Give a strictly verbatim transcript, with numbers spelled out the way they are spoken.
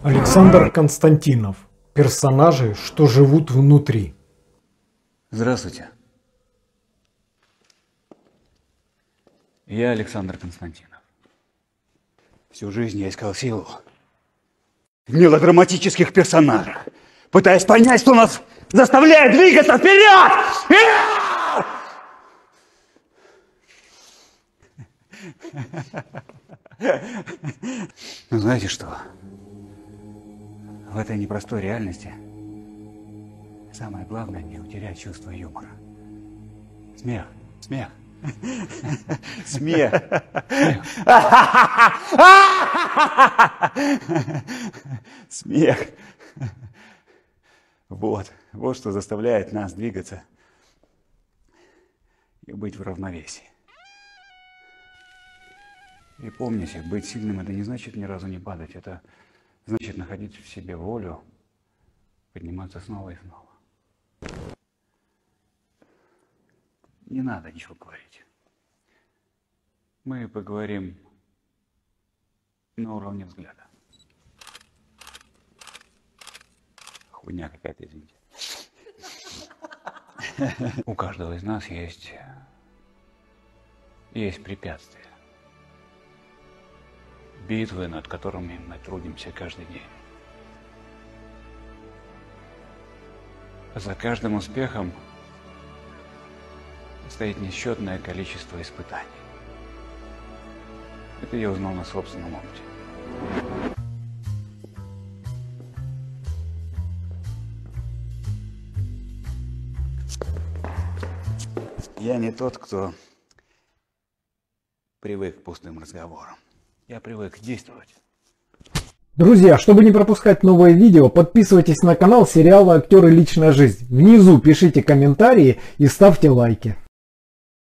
Александр Константинов. Персонажи, что живут внутри. Здравствуйте. Я Александр Константинов. Всю жизнь я искал силу в мелодраматических персонажах, пытаясь понять, что нас заставляет двигаться вперед! Но знаете что? В этой непростой реальности самое главное не утерять чувство юмора. Смех, смех, смех, смех. Вот, вот что заставляет нас двигаться и быть в равновесии. И помните, быть сильным — это не значит ни разу не падать, это значит находить в себе волю, подниматься снова и снова. Не надо ничего говорить. Мы поговорим на уровне взгляда. Хуйня какая-то, извините. У каждого из нас есть, есть препятствия. Битвы, над которыми мы трудимся каждый день. За каждым успехом стоит несчетное количество испытаний. Это я узнал на собственном опыте. Я не тот, кто привык к пустым разговорам. Я привык действовать. Друзья, чтобы не пропускать новые видео, подписывайтесь на канал сериала «Актеры. Личная жизнь». Внизу пишите комментарии и ставьте лайки.